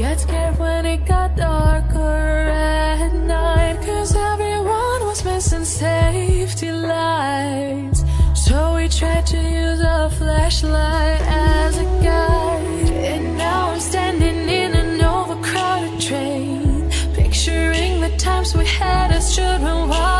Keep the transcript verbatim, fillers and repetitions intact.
get scared when it got darker at night, 'cause everyone was missing safety lights. So we tried to use a flashlight as a guide. And now I'm standing in an overcrowded train, picturing the times we had as children.